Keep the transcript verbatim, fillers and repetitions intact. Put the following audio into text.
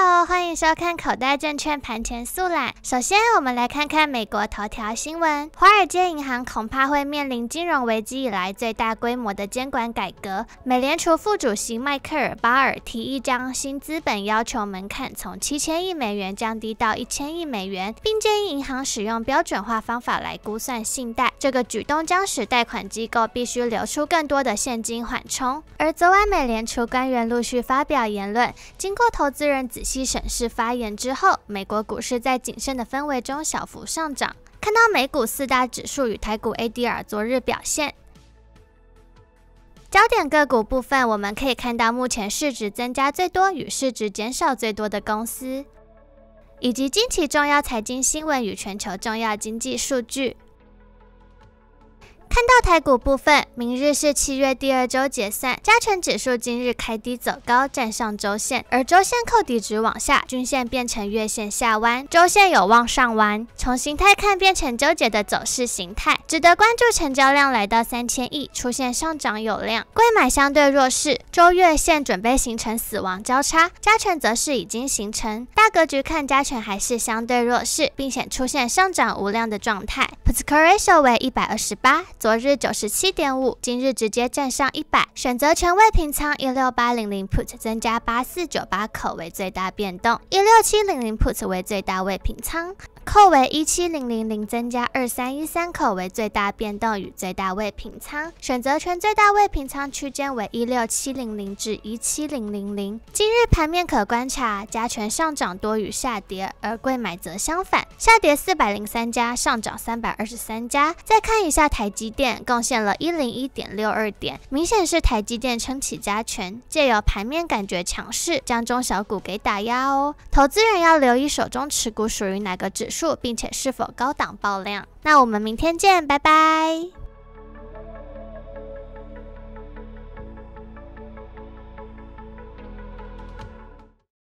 Hello， 欢迎收看口袋证券盘前速览。首先，我们来看看美国头条新闻。华尔街银行恐怕会面临金融危机以来最大规模的监管改革。美联储副主席迈克尔·巴尔提议将新资本要求门槛从七千亿美元降低到一千亿美元，并建议银行使用标准化方法来估算信贷。这个举动将使贷款机构必须流出更多的现金缓冲。而昨晚美联储官员陆续发表言论，经过投资人仔细审视发言之后，美国股市在谨慎的氛围中小幅上涨。看到美股四大指数与台股 A D R 昨日表现。焦点个股部分，我们可以看到目前市值增加最多与市值减少最多的公司，以及近期重要财经新闻与全球重要经济数据。看到台股部分，明日是七月第二周结算，加权指数今日开低走高，站上周线，而周线扣底值往下，均线变成月线下弯，周线有望上弯。从形态看，变成纠结的走势形态。值得关注成交量来到三千亿，出现上涨有量，贵买相对弱势，周月线准备形成死亡交叉，加权则是已经形成。大格局看，加权还是相对弱势，并且出现上涨无量的状态。Put Call Ratio 为一百二十八。昨日 九十七点五， 今日直接站上一百，选择权未平仓一六八零零 put 增加八四九八口为最大变动，一六七零零 put 为最大未平仓，扣为一七零零零增加二三一三口为最大变动与最大未平仓，选择权最大未平仓区间为一六七零零至一七零零零。今日盘面可观察，加权上涨多于下跌，而贵买则相反，下跌四百零三家，上涨三百二十三家。再看一下台积电，贡献了 一零一点六二点，明显是台积电撑起加权，借由盘面感觉强势，将中小股给打压哦。投资人要留意手中持股属于哪个指数，并且是否高档爆量。那我们明天见，拜拜。